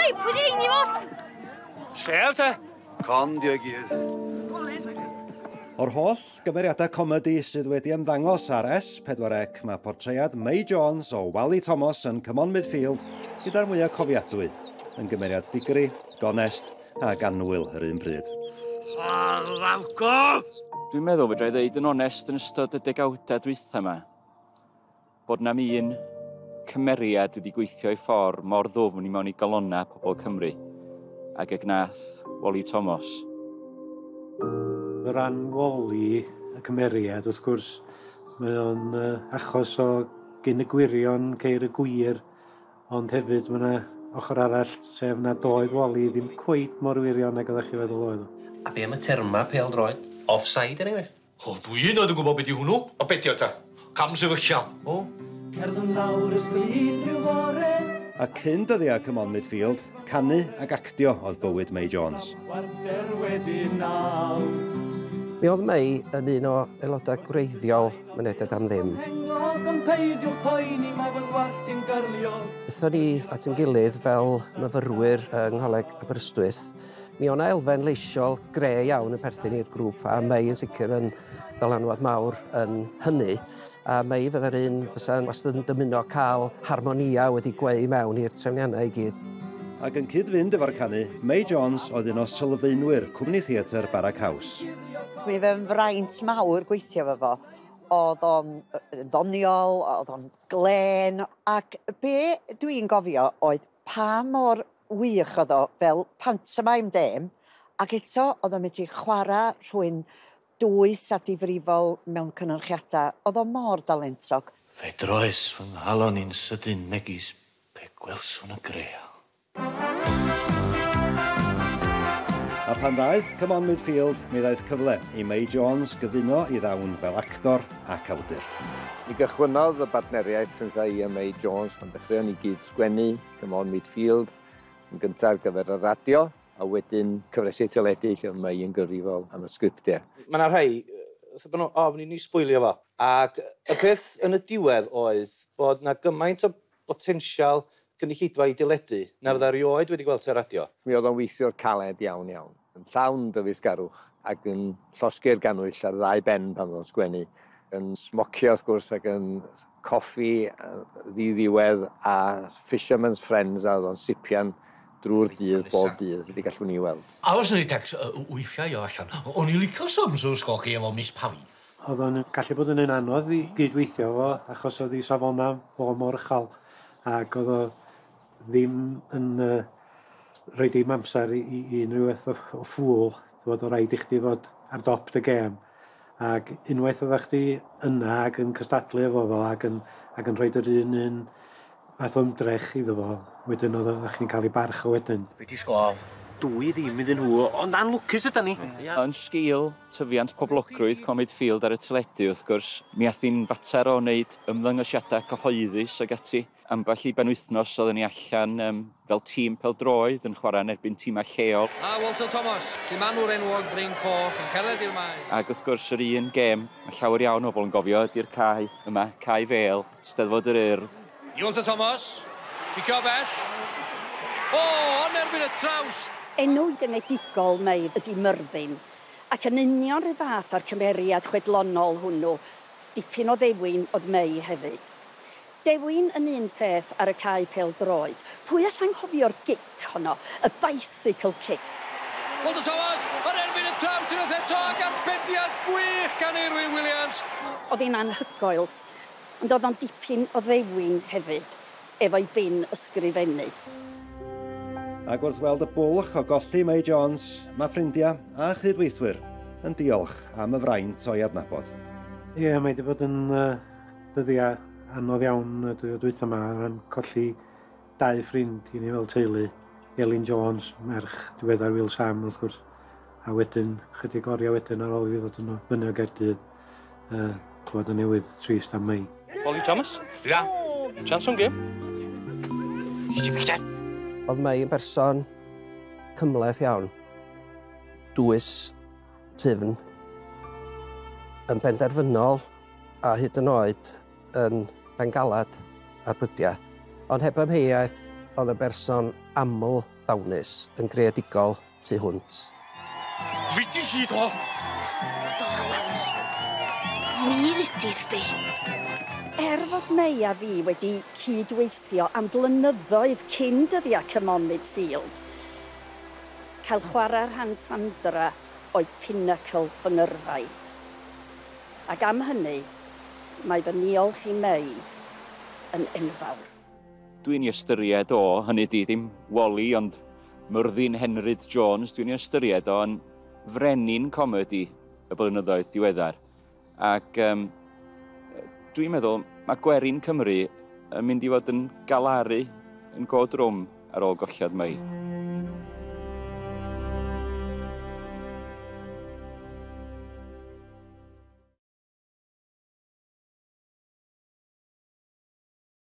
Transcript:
Hei, pwy di ein i fod? Sel te? Con di o gyd. O'r holl gymeriadau comedi sydd wedi ymddangos ar S4C mae portread May Jones o Wally Thomas yn Come On Midfield gyda'r mwyaf cofiadwy, yn gymeriad digri, gonest ac annwyl yr un pryd. Lawgo! Dwi'n meddwl fedra i ddeud yn onest yn ystod y degawdau dwytha yma, bod na'm un cymeriad wedi gweithio i ffordd mor ddwfn i mewn i galonna pobl Cymru, ag y gnath Wally Thomas. O ran Wally, y cymeriad, wrth gwrs, mae o'n achos o gyn y gwirion ceir y gwir, ond hefyd mae yna ochr arall, sef na doedd Wally ddim cweit mor wirion ag oeddech chi feddwl oedd o. A be am y terma pêl-droed? Offside, anyway? O, dwi hyd yn gwybod beth i hwnnw. O, beth i o ta? Cam sefyllio. O? Cerddon lawr y stryd rhyw fore. A cyn dyddiau Come On Midfield, canu ac actio oedd bywyd May Jones. Warter wedi naw. Mi oedd May yn un o aelodau gwreiddiol Mynediad am Ddim. Henglog yn peidio poeni, mae fy ngwallt i'n gyrlio. Bython ni at ein gilydd fel myfyrwyr yng Ngholeg Aberystwyth. Mi o'na elfen leisiol gre iawn yn perthyn i'r grŵp, a May yn sicr yn ddylanwad mawr yn hynny. A May fydda'r un fysa'n wastad yn dymuno cael harmonia wedi gweu mewn i'r trefniannau i gyd. Ac yn cyd-fynd efo'r canu, May Jones oedd un o sylfaenwyr Cwmni Theatr Barrack House. Mi fe'n fraint mawr gweithio fo fo. Oedd o'n ddoniol, oedd o'n glen, ac be dwi'n gofio oedd pa mor wych oedd o fel pantomime dêm, ac eto oedd o'n medru chwarae rhywun dwys a difrifol mewn cynhyrchiadau. Oedd o mor dalentog. Fe droes fy nghalon i'n sydyn megis pe gwelswn y greol. A pan ddaeth Come On Midfield, mi ddaeth cyfle i May Jones gyfuno i ddawn fel actor ac awdur. Mi gychwynodd y partneriaeth rhwng i a May Jones pan dechreuon ni gyd sgwennu Come On Midfield yn gyntaf ar gyfer y radio, a wedyn cyfresu teledu lle oedd May yn gyfrifol am y sgriptiau. Mae yna rhai, bod nhw, mynd i ni sbwylio fo. Ac y peth yn y diwedd oedd bod yna gymaint o botensial cynulleidfa i diledu na fydda rioed wedi gweld y radio. Mi oedd o'n weithio'r caled iawn iawn, yn llawn dyfysgarwch ac yn llosgu'r ganwyll ar ddau ben pan oedd o'n sgwennu, yn smocio wrth gwrs ac yn coffi ddiddiwedd a Fisherman's Friends a oedd o'n sipian drwy'r dydd bob dydd, wedi gallwn ni weld. A os yna i tex wythiau o allan, o'n i licio Samsung sgochi efo Miss Pavi. Oedd o'n gallu bod yn un anodd i gydweithio fo, achos oedd hi safona mor uchal, ac oedd o ddim yn rhoi dim amser i unrhyw beth o ffwl. Oedd o rhaid i chdi fod ar dop dy gêm. Ac unwaith oeddech chdi yna ac yn cystadlu efo fo ac yn rhoi yr un fath o ymdrech iddo fo, wedyn oeddech chi'n cael ei barch o wedyn. Be ti sgof? Dwi ddim iddyn nhw, ond anlwcus ydyn ni. Yn sgil tyfiant poblogrwydd Midfield ar y teledu, wrth gwrs, mi ath hi'n fater o wneud ymddangosiadau cyhoeddus ag ati. Ambell i benwythnos oedden ni allan fel tîm pêl-droed yn chwarae yn erbyn tîmau lleol. A Walter Thomas, cymanwr enwog Bryn Coch yn cerdded i'r maes. Ac wrth gwrs yr un gêm, mae llawer iawn o bobl yn gofio ydy'r cae yma, cae fel, Steddfod yr Urdd. Walter Thomas, picio bell. O, yn erbyn y trawst. Enw genedigol May ydi Myrddin, ac yn union rhyw fath o'r cymeriad chwedlonol hwnnw, dipyn o ddewin oedd May hefyd. Dewin yn un peth ar y cae pêl-droed. Pwy all anghofio'r gic honno, y bicycle kick? Walter Thomas, yn erbyn y trawst yn y eto, ac arbediad gwych gan Irwin Williams. Oedd hi'n anhygoel, ond oedd o'n dipyn o ddewin hefyd, efo'i bin ysgrifennu. Ac wrth weld y bwlch o golli May Jones, mae ffrindiau a chydweithwyr yn diolch am y fraint o'i adnabod. Ie, mae wedi bod yn dyddiau anodd iawn y dwytha yma, yn colli dau ffrind i ni fel teulu. Elin Jones, merch diweddar Will Sam, wrth gwrs, a wedyn, chydig oriau wedyn ar ôl i ddod yn fyny o Gaerdydd, clywed y newydd trist am May. Wally Thomas? Ia. Chance o'n gym? Oedd May yn berson cymleth iawn, dwys, tyfn, yn benderfynol a hyd yn oed yn bengalad ar brydiau. Ond heb amheuaeth oedd y berson aml ddawnus yn greadigol tu hwnt. Fi ti hyd o? Mi ddydys di. Fod May a fi wedi cydweithio am blynyddoedd cyn dyddiau Cymon Midfield, cael chwarae'r Han Sandra oedd pinnacle fy ngyrfau. Ac am hynny, mae fy niolch i May yn enfawr. Dwi'n ei ystyried o, hynny di ddim Wally, ond Myrddin Henryd Jones, dwi'n ei ystyried o yn frenin comedi y blynyddoedd diweddar. Ac dwi'n meddwl mae Gwerin Cymru yn mynd i fod yn galaru yn go drwm ar ôl gollad May.